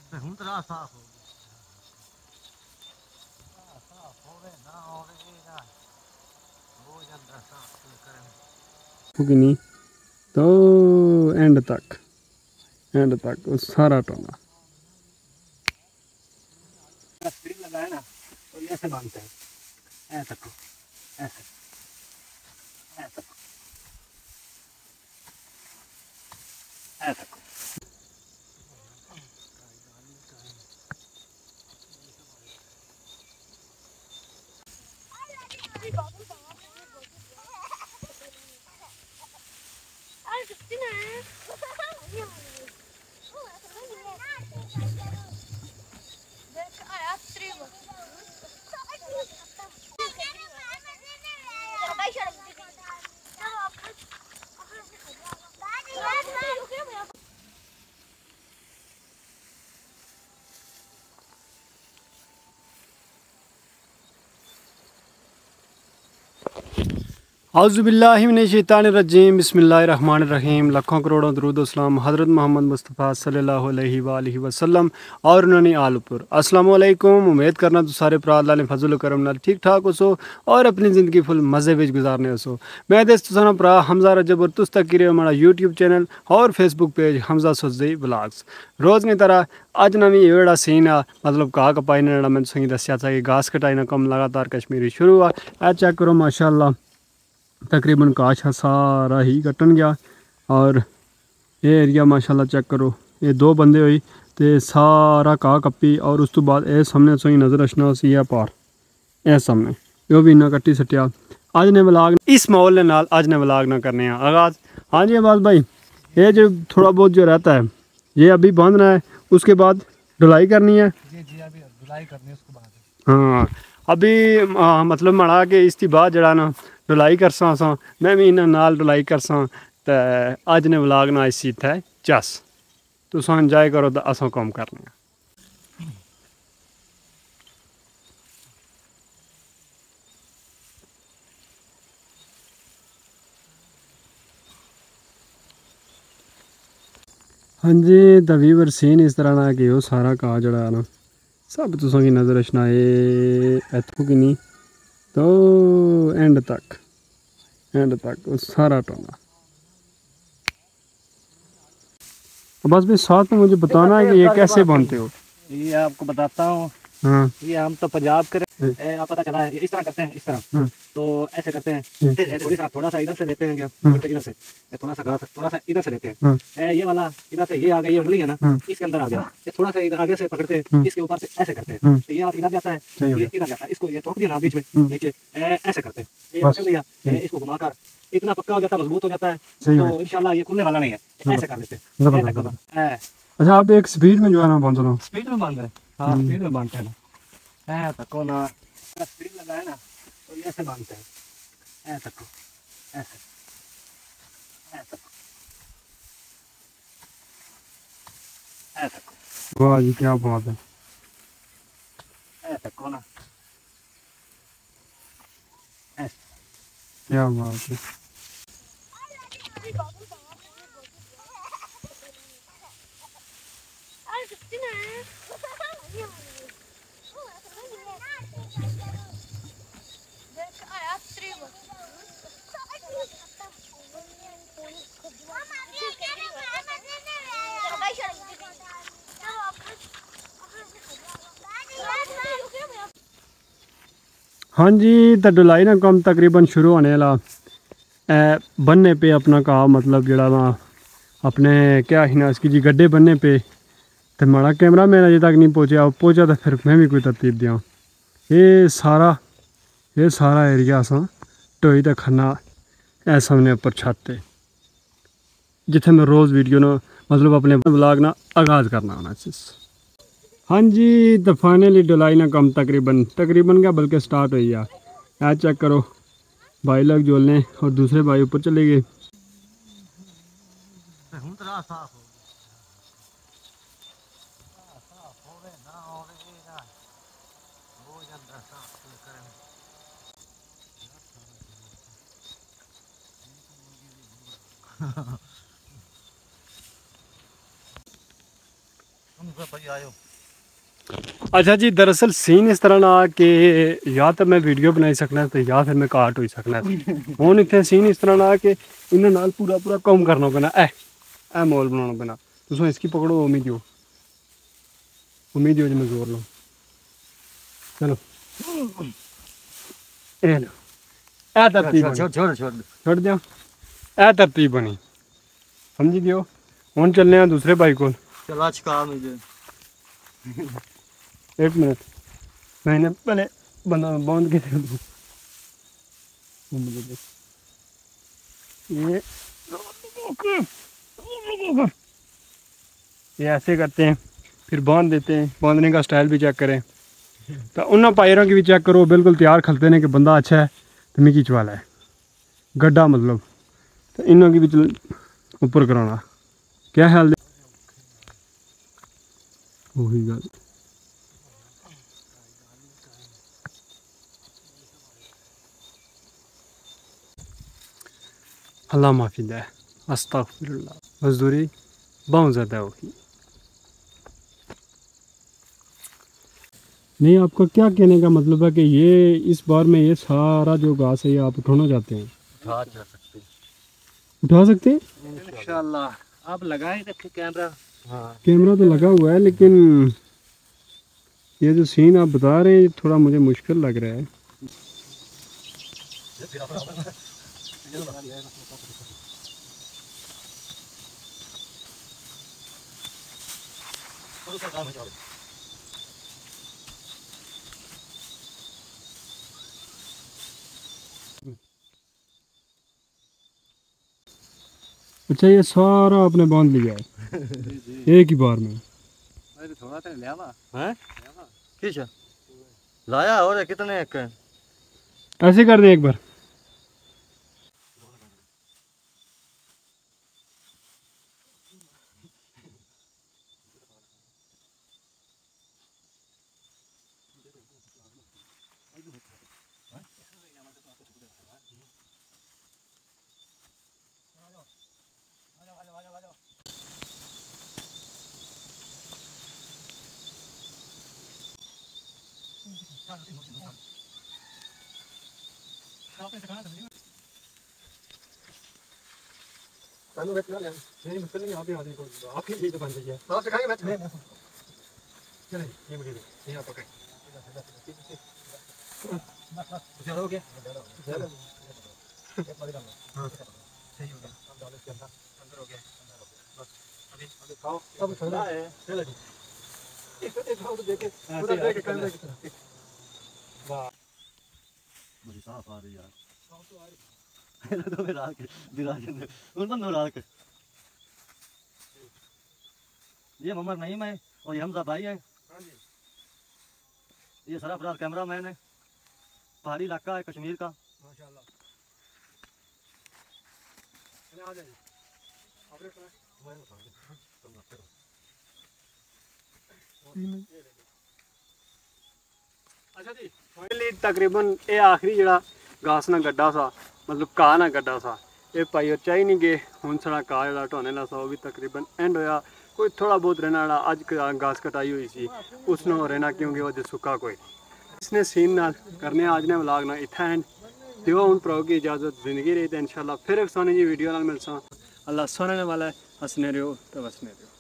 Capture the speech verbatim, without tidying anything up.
ਹੁਣ ਤਾਂ ਸਾਫ ਹੋ ਗਿਆ ਸਾਫ ਹੋਵੇ ਨਾ ਹੋਵੇ ਇਹਦਾ ਹੋ ਜਾਂਦਾ ਸਾਫ ਕਰਨ कि नहीं तो एंड तक एंड तक वो सारा टोना स्प्रिंग लगाया ना तो ये ऐसे बांधते हैं ऐसे को ऐसे ऐसे को ऐसे को औज़ुबिल्लाहिमिनश्शैतानिर्रजीम बिस्मिल्लाहिर्रहमानिर्रहीम। लाखों करोड़ों दरूद सलाम हज़रत मोहम्मद मुस्तफ़ा सल्लल्लाहु अलैहि वसल्लम और उन्होंने आल पर। अस्सलाम वालेकुम। उम्मीद करना तो सारे भरा अल्लाह ने फजल करम नाल ठीक ठाक हो और अपनी ज़िंदगी फुल मज़े विच गुजारने हो। मैं दस तुसाना भरा हमजा रजब और तुस तक हमारा यूट्यूब चैनल और Facebook page Hamza Sujai blogs. रोज़ की तरह अज नवी जेड़ा सीन आ मतलब घाह कपाई ने मैं तुसेंगी दस्सिया था कि घास कटाई ना कम लगातार कश्मीरी शुरू आ। ए चेक करो माशाअल्लाह तकरीबन काश सारा ही कट्टन गया और ये एरिया माशाल्लाह चेक करो। ये दो बंदे हुई तो सारा घाह कप्पी और उस तो बाद ये सामने तुसेंगी नज़र रचना सी है पार ए सामने यो भी इन्ना कट्टी सटिया। अज ने व्लॉग इस माहौल के नाल अज ने व्लॉग ना करने आगाज़। हाँ जी अब्बास भाई, ये जो थोड़ा बहुत जो रहता है ये अभी बांधना है, उसके बाद ढुलाई करनी है। जी जी अभी ढुलाई करनी है उसके बाद। हाँ अभी आ, मतलब मना के इसकी बाद जरा ना ढुलाई करसा असां मैं भी इन्हां नाल ढुलाई करसा ते अज ने व्लॉग ना इसी इत्थै चस तुसां इंजॉय करो तो असां कम करने। हाँ जी द व्यूअर सीन इस तरह ना कि वो सारा घाह जड़ा ना सब तुसां की नज़र रचना है इत्थों की नहीं तो एंड तक एंड तक वो सारा टोना। बस भी साथ में मुझे बताना है कि ये कैसे बनते हो। ये आपको बताता हूँ। हाँ ये हम तो पंजाब के आप पता चला है इस तरह करते हैं इस तरह तो ऐसे करते हैं फिर थोड़ी सा थोड़ा सा इधर से लेते हैं क्या इधर से थोड़ा सा घास थोड़ा सा इधर से लेते हैं ये वाला इधर से ये आ गया ये उंगली है ना इसके अंदर आ गया ये थोड़ा सा इधर आगे से पकड़ते हैं इसके ऊपर से ऐसे करते हैं तो ये आप इधर जाता है ये इधर जाता है इसको ये ठोक दिया ना बीच में नीचे ऐसे करते हैं ये पकड़ लिया इसको घुमाकर इतना पक्का हो जाता है मजबूत हो जाता है तो इंशाल्लाह ये खुलने वाला नहीं है ऐसे कर लेते हैं। अच्छा आप एक स्पीड में जो है ना बांध लो। स्पीड में बांध रहे हाँ स्पीड में बांधते हैं ना है तको ना स्पीड लगाए ना तो ये ऐसे बांधते हैं ऐसे तको ऐसे ऐसे ऐसे वाह जी क्या बात है। ऐसे को ना ऐसे क्या बात है। हाँ जी तो ढुलाई ना कम तकरीबन शुरू होने वाला बनने पे अपना कहा मतलब जड़ा वहाँ अपने क्या ही ना इसकी जी गड्ढे बनने पे तो हमारा कैमरा मैन अजे तक नहीं पहुँचा पहुँचा तो फिर मैं भी कोई तरतीब दियाँ। ये सारा ये सारा एरिया असा ढोई तो खन्ना ऐ सामने उपर छत जिथे मैं रोज़ वीडियो ना मतलब अपने व्लॉग ना आगाज़ करना होना चीज़। हाँ जी तो फाइनली ढुलाई ना कम तकरीबन तकरीबन क्या बल्कि स्टार्ट हो गया। ऐ चेक करो भाई लोग जोलने और दूसरे भाई ऊपर चले गए। अच्छा जी, दरअसल सीन इस तरह ना कि या तो मैं वीडियो बनाई सकना तो या फिर मैं काट हो सकना हूँ। इतने सीन इस तरह ना कि इन्हें नाल पूरा पूरा कम करना पैना। ए ए मोल बनाना पैना। तुम इसकी पकड़ो, उम्मीद हो उम्मीद हो जो मैं जोर लूँ। चलो ए लो, ए तरतीब छोड़ छोड़ छोड़ छोड़ दिया। ए तरतीब बनी, समझी दियो। हूँ चलने दूसरे भाई को। चला चुका मुझे एक मिनट, मैंने पहले बंदा बांध के दे दूँ। ये ये ऐसे करते हैं, फिर बांध देते हैं। बांधने का स्टाइल भी चेक करें तो उन्होंने पायरों की भी चेक करो, बिल्कुल तैयार खलते ने कि बंदा अच्छा है तो मिकी चवाला है गड्ढा मतलब। तो इन्हों की भी ऊपर कराना। क्या ख्याल वही गल। अल्लाह माफ़ी दे, अस्तगफिरुल्लाह। मजदूरी बहुत ज़्यादा होगी। नहीं, आपका क्या कहने का मतलब है कि ये इस बार में ये सारा जो घास है ये आप उठाना चाहते हैं? उठा जा सकते उठा सकते हैं इंशाल्लाह। आप लगाए थे कैमरा? हाँ कैमरा तो लगा हुआ है, लेकिन ये जो सीन आप बता रहे हैं ये थोड़ा मुझे मुश्किल लग रहा है। अच्छा, ये सारा आपने बांध लिया है एक ही बार में? थोड़ा सा लिया हुआ हैं किस लाया और कितने एक ऐसे कर दे एक बार। नहीं मुश्किल नहीं, आप ही आने को आपकी चीज तो बन रही है। आप सिखाएंगे मैं नहीं चले ये मुझे ये आप पकड़ ज्यादा हो गया ज्यादा एक बार हां सही हो गया। अब डालो इसके अंदर अंदर हो गया अंदर हो गया बस अभी अभी खाओ अब ठंडा है। चलो जी एक एक खाओ तो देखे पूरा देख कैमरे की तरफ। वाह बड़ी साफ आ रही यार। साफ तो आ रही तो मेरा के दिराज ने उन बंदो रात के ये मोहम्मद नईम है और ये हमजा भाई है। हां जी, ये सरफराज कैमरा मैन है। पहाड़ी इलाका है कश्मीर का माशाल्लाह। चले आ जाइए आपने कहा मैं बता दूं। अच्छा जी, फाइनली तकरीबन ये आखिरी जड़ा घास ना गड्ढा सा मतलब घाह ना गड्ढा सा ये पाई और चाही नहीं गए। हुण साढ़ा घाह जड़ा ढोने ला सा वो भी तकरीबन एंड होया। कोई थोड़ा बहुत रहना वाला अज घास कटाई हुई सी उसनों रहना क्योंकि वो सुक्का कोई इसने सीन नाल करने आज ने व्लॉग ना इत्थै एंड दियो। हुण प्रो की इजाज़त जिंदगी रही तो इंशाल्लाह फिर एक सोने जी वीडियो नाल मिलसा। अल्लाह सोने वाला है, हंसने रहो तो बसने रहो।